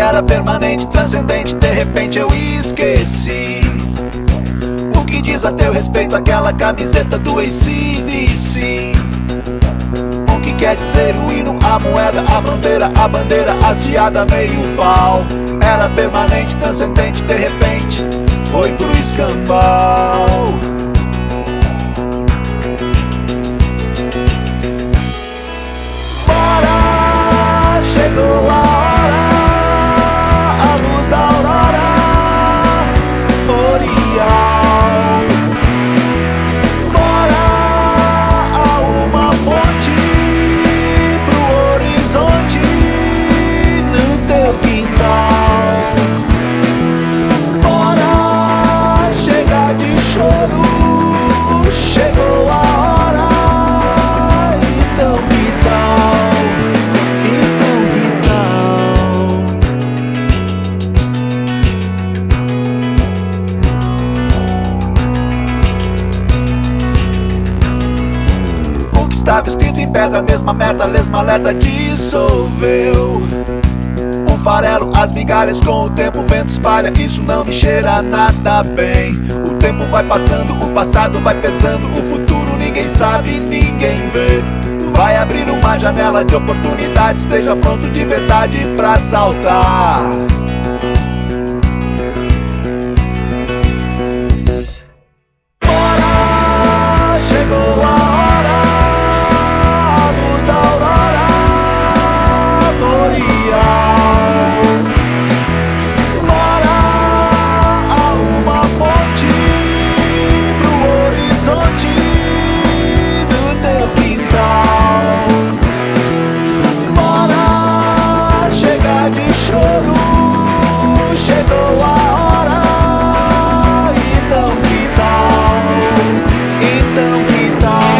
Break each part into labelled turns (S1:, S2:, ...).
S1: era permanente, transcendente, de repente eu esqueci. O que diz a teu respeito aquela camiseta do AC/DC? O que quer dizer o hino, a moeda, a fronteira, a bandeira hasteada meio pau? Era permanente, transcendente, de repente foi pro escambau. Bora, chegou a hora, a luz da aurora boreal. Bora a uma ponte pro horizonte no teu quintal. Bora chegar de choro, chegou a hora. Então que tal? Então que tal? O que estava escrito em pedra, mesma merda, lesma alerta dissolveu. Um farelo, as migalhas com o tempo, o vento espalha, isso não me cheira nada bem. O tempo vai passando, o passado vai pesando, o futuro ninguém sabe, ninguém vê. Vai abrir uma janela de oportunidade, esteja pronto de verdade pra saltar. Bora, chegou a hora, a luz da aurora boreal. Bora a uma ponte pro horizonte do teu quintal. Bora chegar de choro, chegou a hora. Então que tal? Então que tal?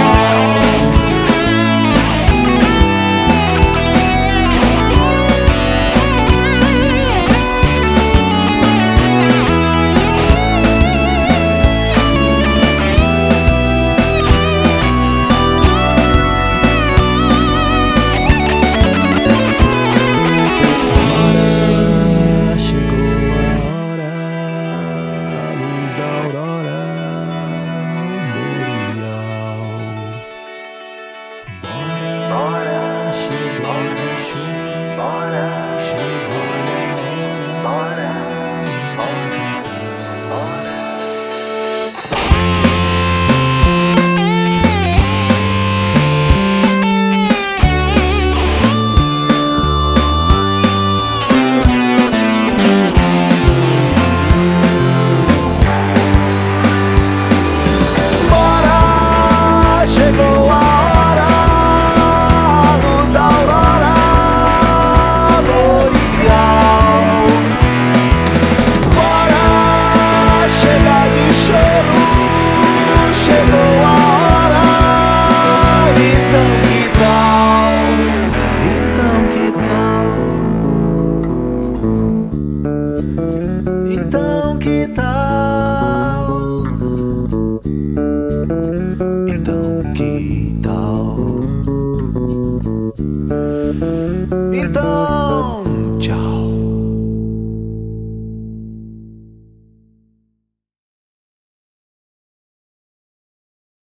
S1: Chegou a hora, a luz da aurora boreal. Bora chegar de choro, chegou a hora. Então que tal? Então que tal? Então que tal? Então que tal? Então